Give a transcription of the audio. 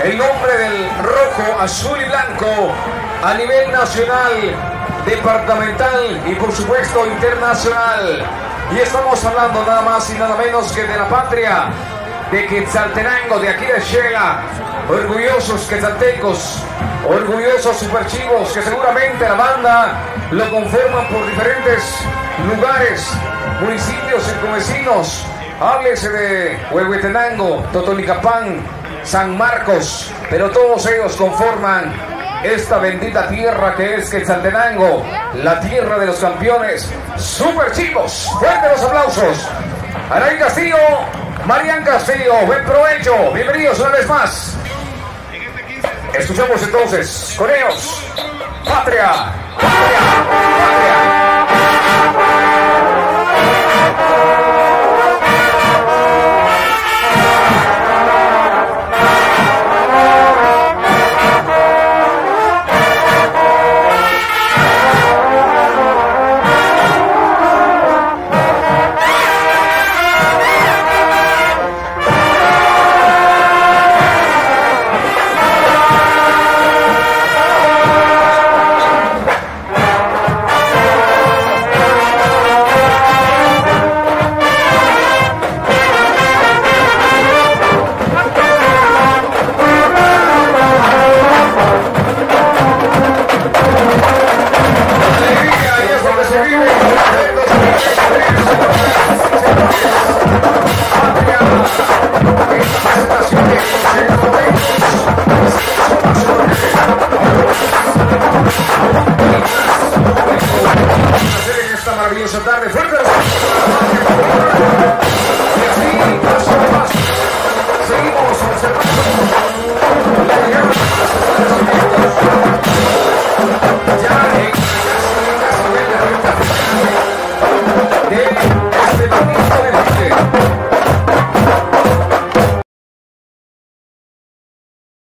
el nombre del rojo, azul y blanco a nivel nacional, departamental y por supuesto internacional. Y estamos hablando nada más y nada menos que de la patria de Quetzaltenango, de aquí de Xela. Orgullosos quetzaltecos, orgullosos superchivos, que seguramente la banda lo conforman por diferentes lugares, municipios circunvecinos. Háblese de Huehuetenango, Totonicapán, San Marcos, pero todos ellos conforman esta bendita tierra que es Quetzaltenango, la tierra de los campeones superchivos. Fuerte los aplausos. Araí Castillo, Marian Castillo, buen provecho, bienvenidos una vez más. Escuchamos entonces con ellos, Patria, Patria, Patria.